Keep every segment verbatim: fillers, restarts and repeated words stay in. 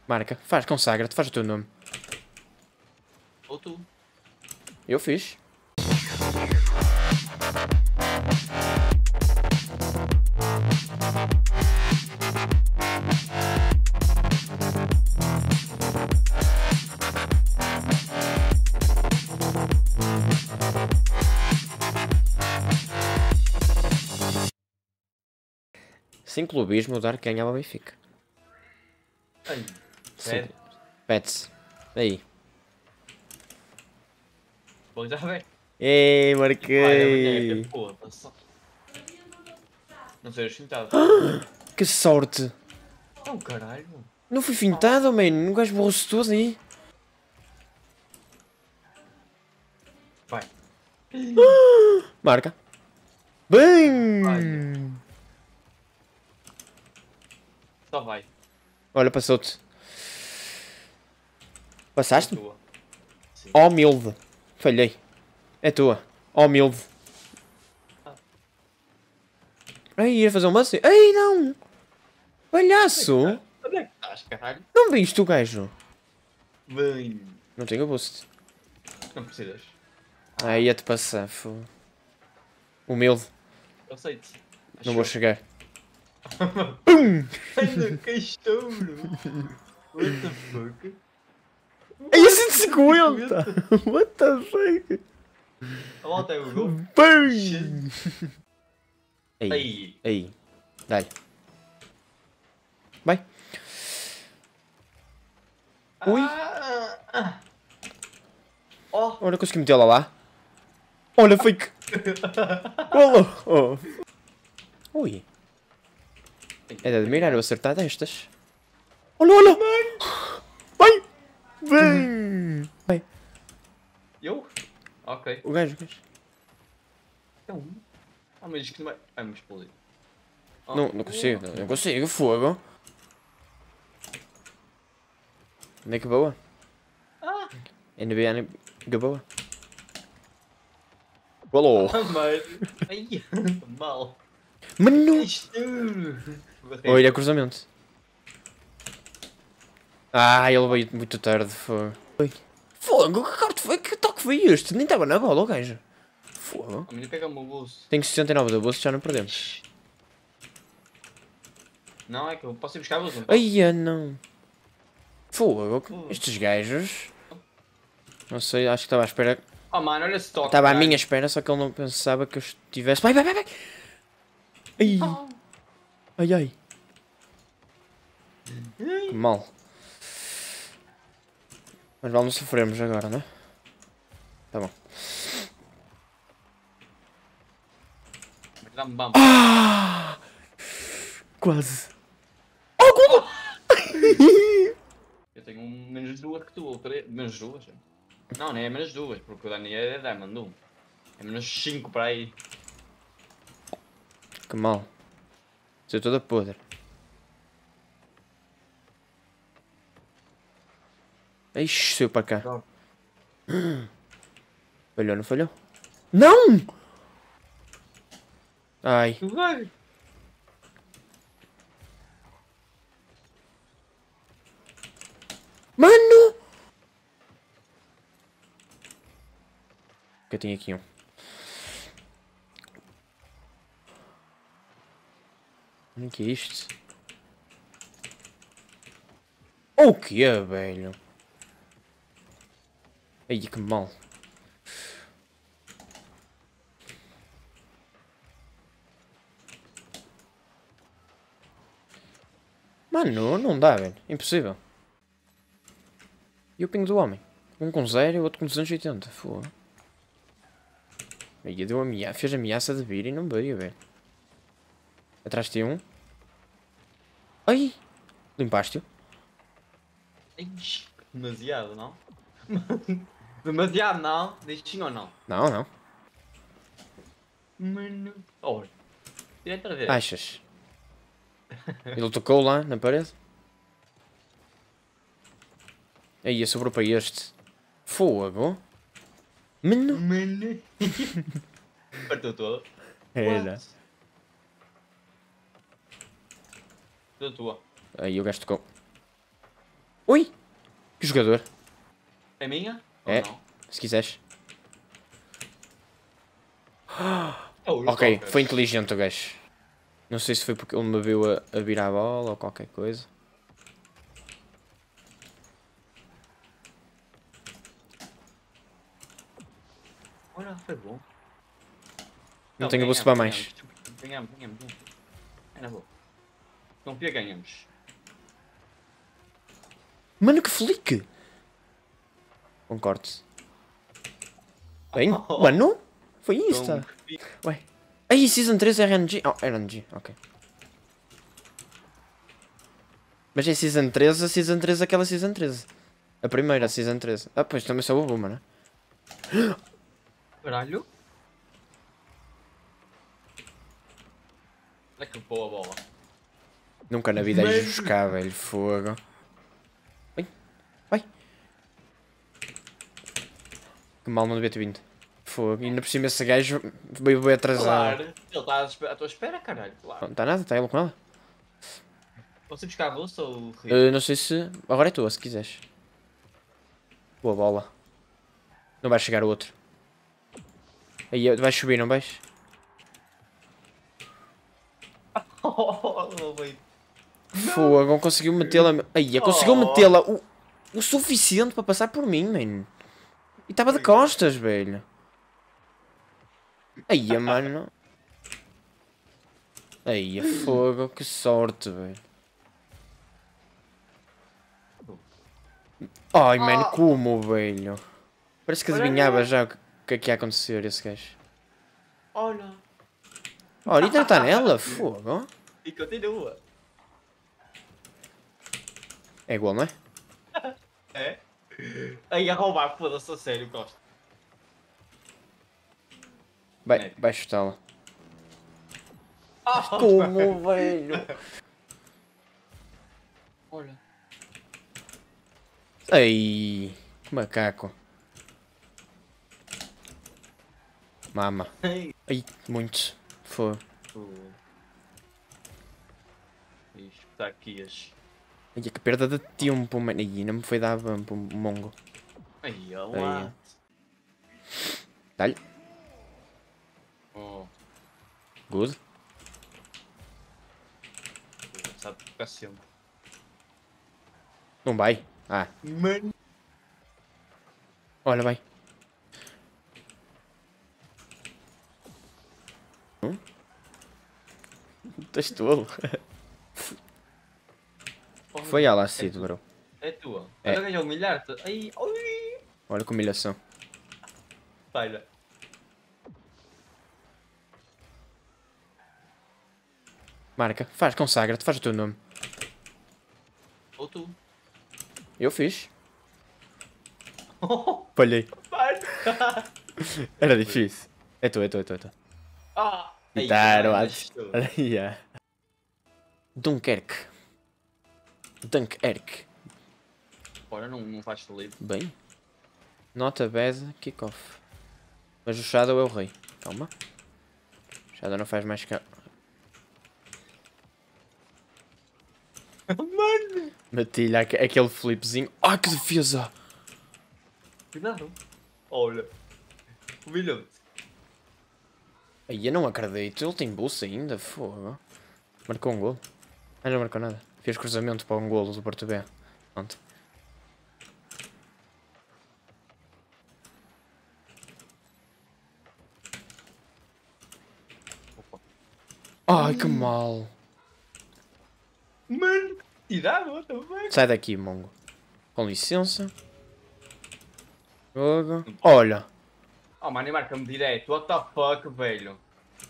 Marca, faz, consagra-te, faz o teu nome. Ou tu. Eu fiz. Sem clubismo, o Dark ganhava o Benfica. Ai, sério? Pets. Aí. Bom, já vem. Ei, Olha, marquei. porra, só. Não sejas fintado. Que sorte. Não, caralho. Não fui fintado, mano. O gajo borrou-se todo aí. Vai. Marca. Bem. Olha. Só vai. Olha, passou-te. Passaste? Tua. Sim. Oh, milde. Falhei. É tua. Oh, milde. Ai, ia fazer um lance. Ei, não. Palhaço. Onde é que estás, caralho? Não viste o gajo? Bem. Não tenho boost. Não precisas. Ah, ia-te passar, fô. Humilde. Eu aceito. Não vou chegar. Anda, que estouro. What the fuck? Ai, cento e cinquenta! What the fuck? A volta é o gol. Bem! Aí, Aí. aí. Dá-lhe. Vai. Ui. Ah, ah. Oh. Olha, consegui metê-la lá. Olha, fake. Olha. Oh. Ui. É de admirar eu acertar destas. Olha, olha. Vai. Bem. Vai. Eu? Ok. O gajo, o gajo. Então. Ah, mas isto não vai. Vai-me explodir. Oh. Não, não consigo, não consigo. Fogo. Onde é que boa? Ah. N B A que boa. Alô. Ah, mano. Ai, mal. Mano. Isto. Olha, cruzamento. Ah, ele veio muito tarde. Fogo. Fogo, que corte foi? Que toque foi este? Nem estava na bola, o gajo. Fogo. A menina pega o meu bolso. Tenho sessenta e nove do bolso, já não perdemos. Não, é que eu posso ir buscar o bolso. Ai, não. Fogo, estes gajos. Não sei, acho que estava à espera. Oh, mano, olha esse toque. Estava à minha espera, só que ele não pensava que eu estivesse. Vai, vai, vai, vai! Ai, Oh. ai, ai. Que mal. Mas vamos sofrermos agora, não é? Tá bom. Dá-me bam. Ah! Quase. Oh, golo! Eu tenho um menos duas que tu, ou três. Menos duas? Não, nem é menos duas, porque o Daniel é Diamond um. É menos cinco para aí. Que mal. Sou toda podre. Ixi, saiu para cá. Falhou, não falhou? Não! Ai. Mano! Que eu tinha aqui um. O que é isto? O que é, velho? Ai, que mal. Mano, não dá, velho. Impossível. E o pingo do homem? Um com zero e o outro com duzentos e oitenta. Foda. Aí deu ameaça, fez ameaça de vir e não veio, velho. Atrás de um. Ai! Limpaste-o? Demasiado, não? Demasiado, não? Diz sim ou não? Não, não. Mano. Olha. Direito outra vez. Achas? Ele tocou lá na parede? Aí, sobrou para este. Fogo. Mano. Mano. Partiu todo. Era. Da tua. Aí o gajo tocou. Ui! Que jogador. É minha? É. Ou não? Se quiseres. É o Ok, Soccer. foi inteligente o gajo. Não sei se foi porque ele me viu a, a virar a bola ou qualquer coisa. Olha, foi bom. Não tenho boost para mais. Ganhamos, ganhamos, ganhamos. É na boa. Confia, ganhamos. Mano, que flick! Concordo. Bem, mano? Foi isto? Ué. Aí, Season três R N G. Oh, R N G, ok. Mas é Season treze, a Season treze, aquela Season treze. A primeira Season treze. Ah, pois também sou o Buma, né? Caralho. Olha que boa bola. Nunca na vida é Mas- buscar, velho. Fogo. Vai, vai. Que mal não devia ter vindo. Fogo. E ainda por cima esse gajo veio bem atrasado. Claro. Ele está à espe- à tua espera, caralho. Claro. Não está nada, está ele com ela. Você buscar a bolsa ou o Rio? Uh, não sei se. Agora é tua, se quiseres. Boa bola. Não vai chegar o outro. Aí, vais subir, não vais? Oh, bem. Fogo, conseguiu metê-la. Aí, conseguiu Oh. metê-la o, o suficiente para passar por mim, mano. E estava de costas, velho. Aí, mano. Aí, fogo, que sorte, velho. Ai, mano, Ah. como, velho? Parece que Olha, adivinhava olha. já o que, que é que ia acontecer esse gajo. Olha. Olha, ainda está nela, fogo. E continua. É igual, não é? É? Aí a roubar, foda-se, a sério, Costa. Vai, Neto. vai chutá-la. Ah, Como, velho? Olha. Ai, que macaco. Mama. Ei. Ai, muito. Fogo. Isto está aqui as. Ai, que perda de tempo, mano. Ai, não me foi dar bump, o mongo. Aí, olha lá. Dá-lhe. Oh, Good. sabe ficar sempre. Não vai. Ah, Mano. olha, vai. Hum? Estás tolo. Foi ela assim, bro. É tua. É. Olha, ganhou humilhar-te. Ai, ui. Olha que humilhação. Olha. Marca, faz, consagra-te, faz o teu nome. Ou tu. Eu fiz. Oh, Falhei. vai. Era difícil. É tu, é tu, é tu, é tu. Ah. Ai, Guitarra, caralho, acho. estou. Yeah. Dunkerque. Dunkerque. Ora, não, não faz feliz. Bem. Nota bad, kickoff. Mas o Shadow é o rei. Calma. O Shadow não faz mais que... Mano. Meti-lhe aque- aquele flipzinho. Ah, que defesa! Cuidado. Olha. Humilhou-te. Aí eu não acredito. Ele tem bolsa ainda. Fogo. Marcou um gol. Ah, não marcou nada. Fez cruzamento para um golo do Porto B. Pronto. Opa. Ai, que mal. Mano. Tirado também. Sai daqui, mongo. Com licença. Jogo. Olha. Oh, mano, e marca-me direto. What the fuck, velho.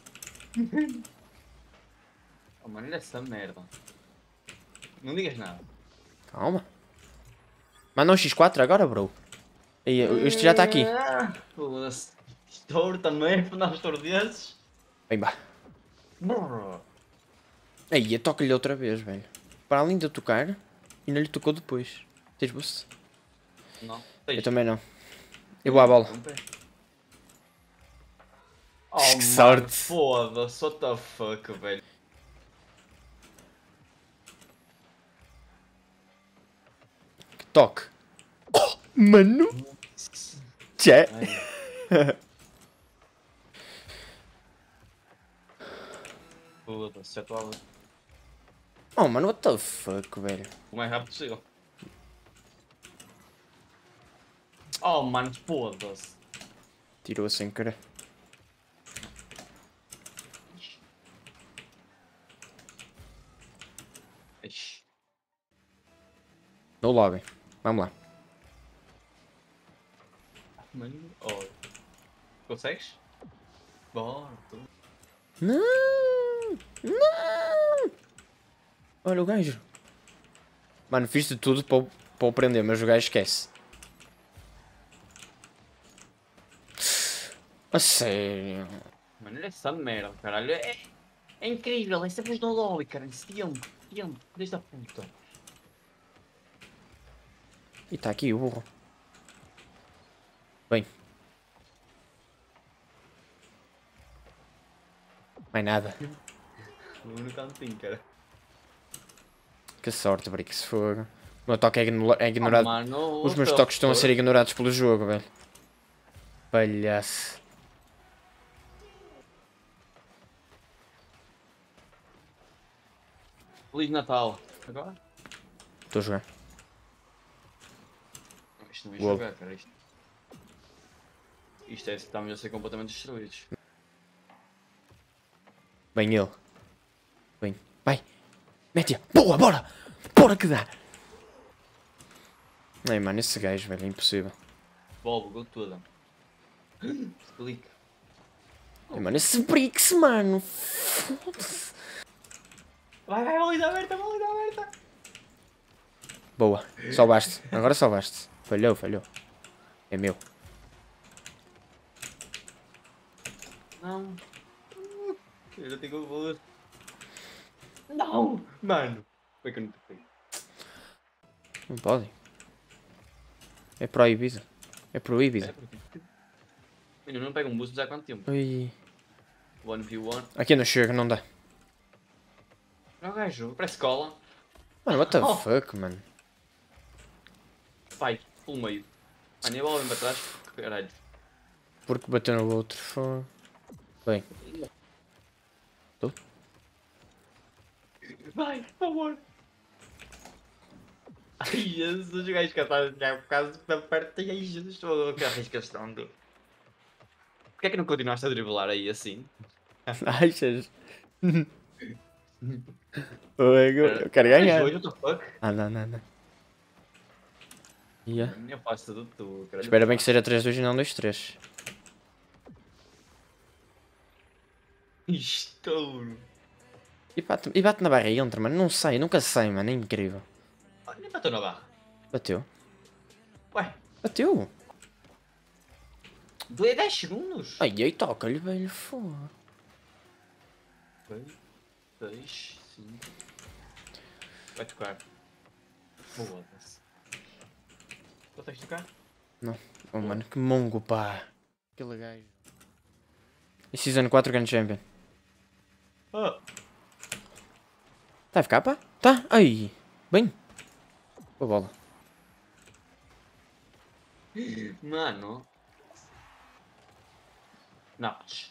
Oh, mano, olha essa merda. Não digas nada. Calma. Manda um X quatro agora, bro. E, este já está aqui. Ah, foda-se. Estouro também, afinal, estouro desses. Bem, vá. Brrr. Aí, eu toco-lhe outra vez, velho. Para além de eu tocar, ainda lhe tocou depois. Tens boost? Não, Eu também não. Eu vou à bola. Oh, Que mano, sorte. foda-se, what the fuck, velho. Toque. Oh, mano. Tchê. Foda-se, já estou a ver. Oh, mano, what the fuck, velho. O mais rápido possível. Oh, mano, foda-se. Tirou sem querer. Ixi. No lobby. Vamos lá. Mano, oh. Consegues? Bora, tu. Não! Não! Olha o gajo. Mano, fiz de tudo para o, para o prender, mas o gajo esquece. A sério. Mano, olha essa merda, caralho. É, é incrível, é sempre no lobby, cara. Esse tempo, tempo, desde a puta. E está aqui o burro. Bem. Mais nada. No cantinho, cara. Que sorte, Brix. Fogo. O meu toque é, igno é ignorado. Oh, mano, Os meus what the toques estão a ser fuck? ignorados pelo jogo, velho. Palhaço. Feliz Natal. Agora? Estou a jogar. Não, isto não é Uou. jogar, cara. Isto, isto é, estamos a ser completamente destruídos. Bem ele. Bem. Vai. Mete-a. Boa, bora. Bora que dá. Ai, mano, esse gajo, velho, é impossível. Volvo, gol toda. Clique. Ai, mano, esse Brix, mano. Foda-se. Vai, vai, baliza aberta, baliza aberta. Boa. Salvaste. Agora salvaste. Falhou, falhou. É meu. Não. Eu já tenho o valor. Não! Mano! Foi que eu não toquei. Não podem. É proibido. É proibido. É porque... Menino, não pega um boost já há quanto tempo? Ui. um v um. Aqui não chega, não dá. Não, gajo, parece cola. Mano, what the Oh. fuck, mano. Pai, pelo meio. Mano, e a bola vem para trás. Caralho. Porque bateu no outro. Foi. Bem. Tô? Vai, por favor. Ai, Jesus, os gajos que estão a jogar por causa da perto. Ai, Jesus, estou a que arriscação do. Porquê é que não continuaste a driblar aí assim? Achas? Eu quero ganhar. What the fuck? Ah, não, não, não. Yeah. Eu faço tudo tu, caralho. Espera bem que seja três dois e não dois três. Estouro. E bate, e bate na barra e entra, mano. Não sai, nunca sai, mano. É incrível. Ah, nem bateu na barra. Bateu. Ué, Bateu. doeu dez segundos. Ai, aí toca-lhe, velho. Foda. dois, cinco. Vai tocar. Foda-se. Consegues tocar? Oh, mano, que mongo, pá. Aquele gajo. E Season quatro Grand Champion. Oh. Tá a ficar, pá? Tá? Ai. Bem. Boa bola. Mano. Naps.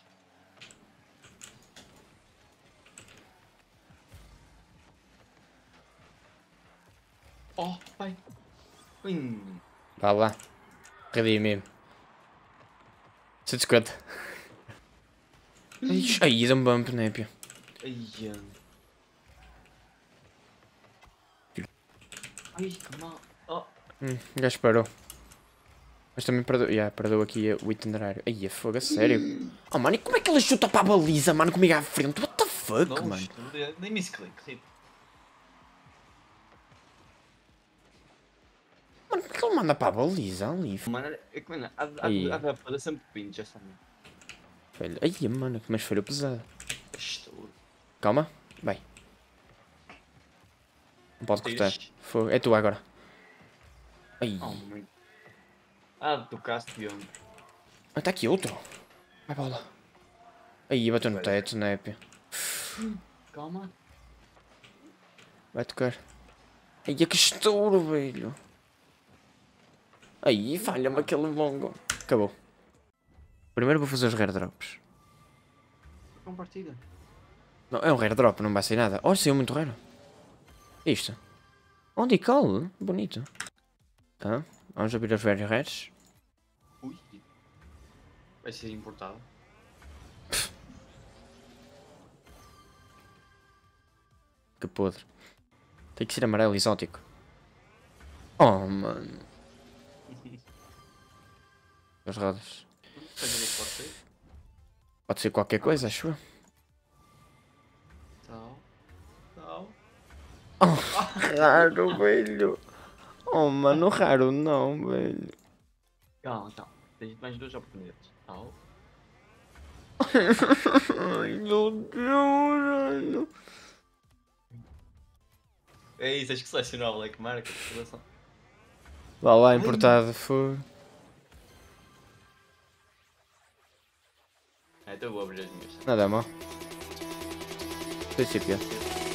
Oh, pai. Hum. Vá lá. Redimi-me. cento e cinquenta. Ixi, ai, dá um bump, né, pio? Ai, ai, que mal. Oh. Hum, o gajo parou. Mas também perdeu. Yeah, perdeu aqui o itinerário. Ai, é fogo, a sério. Oh, mano, e como é que ele chuta para a baliza, mano, comigo à frente? What the fuck, Não, mano? nem me clique. Mano, como é que ele manda para a baliza ali? Mano, é que, mano, Aí. a da sempre pincha essa merda. Velho. Ai, mano, mas falhou pesado. Estouro. Calma. Vai. Não pode cortar. Tens? Fogo. É tu agora. Ai. Oh, mãe. Ah, tocaste de onde? Ah, tá aqui outro. Vai bola. Aí, bateu no teto, né, pio? Calma. Vai tocar. Ai, é que estouro, velho. Aí, falha-me aquele longo. Acabou. Primeiro vou fazer os rare drops. Compartilha. Não, é um rare drop, não vai ser nada. Olha, saiu muito raro. Isto. Onde call? Bonito. Tá. Vamos abrir os velhos rares. Ui. Vai ser importado. Que podre. Tem que ser amarelo exótico. Oh, mano. As rodas. Pode ser? Pode ser qualquer coisa, acho eu. Tal. Tal. Oh, raro, velho. Oh, mano, raro não, velho. Calma, calma. Tens mais duas oportunidades. Tal. Ai, meu Deus, mano. É isso, tens que selecionar o Black Market. Vá lá, importado, foi. É, então eu vou abrir as minhas. Nada mal. Princípio.